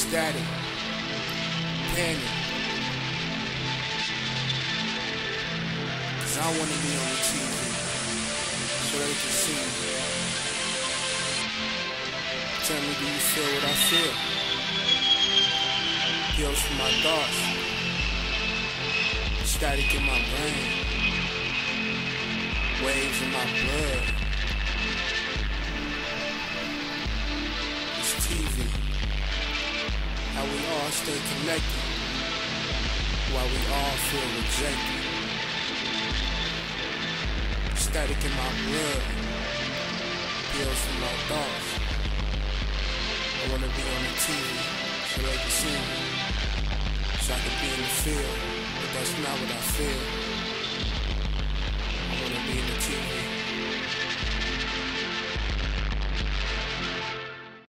static, panic. Cause I wanna be on the TV so they can see me. Tell me, do you feel what I feel? Pills for my thoughts, static in my brain, waves in my blood. It's TV, how we all stay connected while we all feel rejected. Static in my blood, pills for my thoughts. I wanna be on the TV so they can see me, so I can be in the field, but that's not what I feel. I wanna be in the TV